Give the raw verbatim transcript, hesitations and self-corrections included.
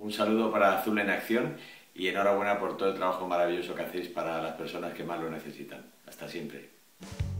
Un saludo para Azul en Acción y enhorabuena por todo el trabajo maravilloso que hacéis para las personas que más lo necesitan. Hasta siempre.